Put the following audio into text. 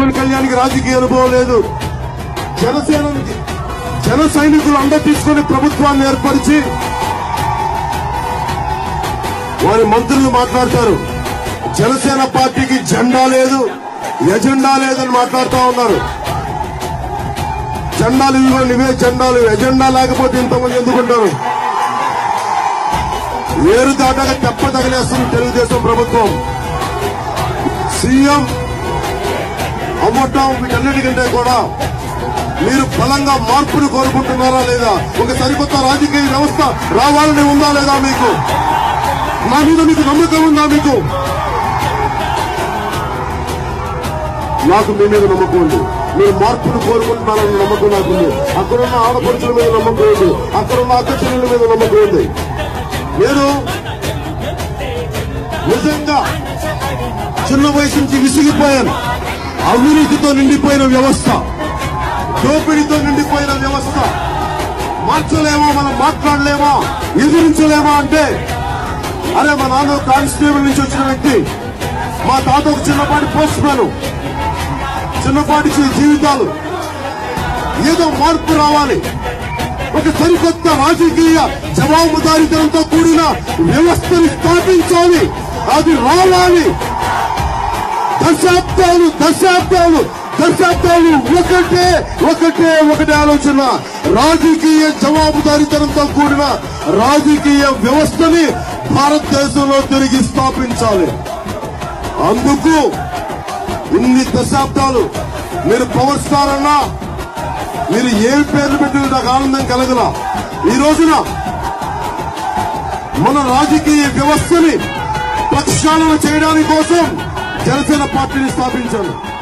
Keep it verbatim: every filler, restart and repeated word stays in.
పవన్ కళ్యాణ్కి రాజకీయ అనుభవం లేదు. జనసేన జన సైనికులు అండ తీసుకుని ప్రభుత్వాన్ని ఏర్పరిచి వారి మంత్రులు మాట్లాడతారు. జనసేన పార్టీకి జెండా లేదు, ఎజెండా లేదని మాట్లాడుతూ ఉన్నారు. జెండాలు ఇవ్వండి, ఇవే జెండాలు. ఎజెండా లేకపోతే ఇంతమంది ఎందుకుంటారు? ఏరు దాటాక తెప్ప తగిలేస్తుంది తెలుగుదేశం ప్రభుత్వం. సీఎం అమ్మటం వీటన్నిటికంటే కూడా మీరు బలంగా మార్పును కోరుకుంటున్నారా లేదా? ఒక సరికొత్త రాజకీయ వ్యవస్థ రావాలని ఉందా లేదా? మీకు నా మీద మీకు నమ్మకం ఉందా? మీకు నాకు మీ మీద నమ్మకం ఉంది. మీరు మార్పును కోరుకుంటున్నారని నమ్మకం నాకుంది. అక్కడున్న ఆడపడుచుల మీద నమ్మకం ఉంది. అక్కడున్న అక్క చెల్లెల మీద నమ్మకం ఉంది. నేను నిజంగా చిన్న వయసు నుంచి విసిగిపోయాను. అవినీతితో నిండిపోయిన వ్యవస్థ, దోపిడీతో నిండిపోయిన వ్యవస్థ. మార్చలేమా, మనం మాట్లాడలేమా, ఎదిరించలేమా అంటే, అరే మా నాన్న కానిస్టేబుల్ నుంచి వచ్చిన వ్యక్తి, మా తాత ఒక చిన్నపాటి పోస్ట్ మ్యాన్, చిన్నపాటి జీవితాలు. ఏదో మార్పు రావాలి, ఒక సరికొత్త రాజకీయ జవాబుదారీతనంతో కూడిన వ్యవస్థను స్థాపించాలి. అది రావాలి. దశాబ్దాలు దశాబ్దాలు దశాబ్దాలు ఒకటే ఒకటే ఒకటే ఆలోచన. రాజకీయ జవాబుదారీతనంతో కూడిన రాజకీయ వ్యవస్థని భారతదేశంలో తిరిగి స్థాపించాలి. అందుకు ఇన్ని దశాబ్దాలు మీరు పవర్ స్టార్ అన్నా, మీరు ఏ పేర్లు పెట్టిన నాకు ఆనందం కలగల. ఈ రోజున మన రాజకీయ వ్యవస్థని ప్రక్షాళన చేయడానికి కోసం జనసేన పార్టీని స్థాపించాను.